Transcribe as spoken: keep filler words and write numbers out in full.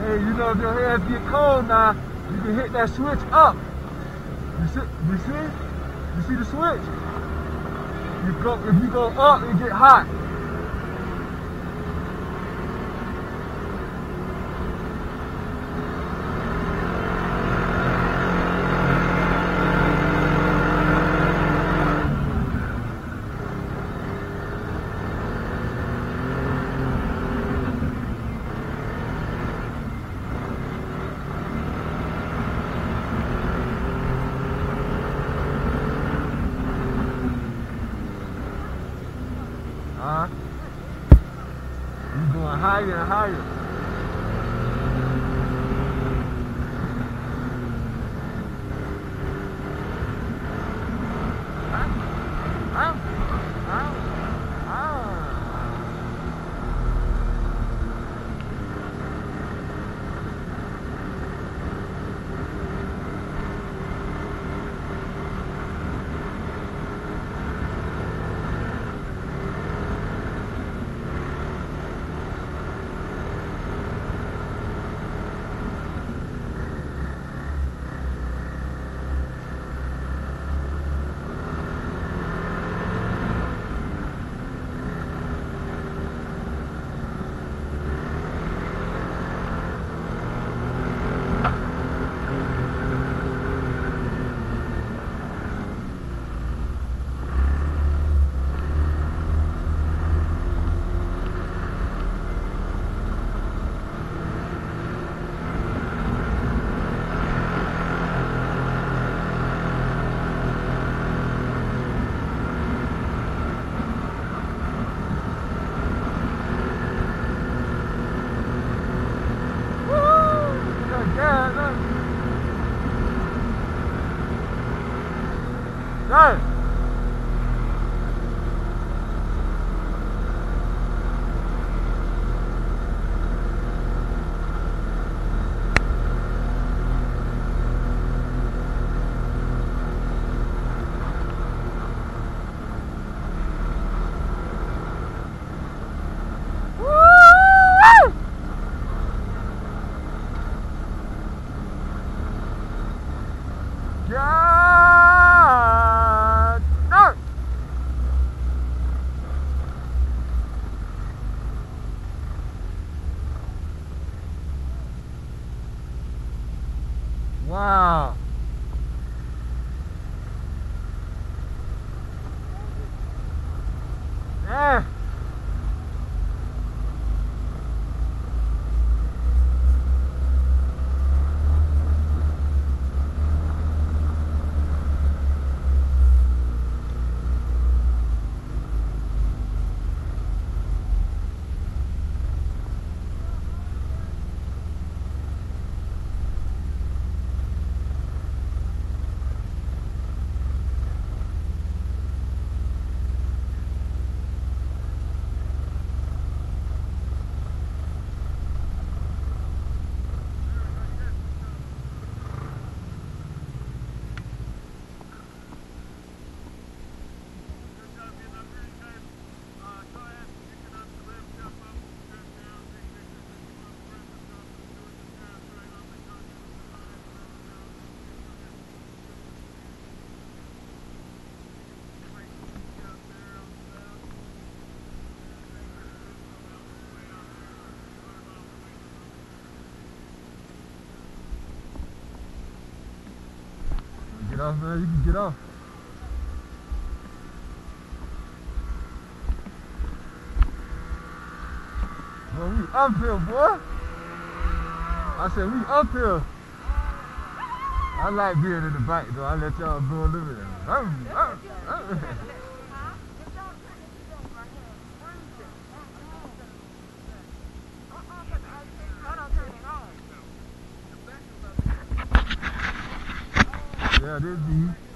Hey, you know, if your hands get cold now, you can hit that switch up. You see? You see? You see the switch? You go, if you go up, it get hot. Uh, you're going higher and higher. Huh? Huh? Huh? Hey! God! No! Wow! Yeah! Get off, man. You can get off. Well, we up here, boy. I said, we up here. I like being in the back, though. I let y'all go a little bit. Um, um, um. Yeah, this is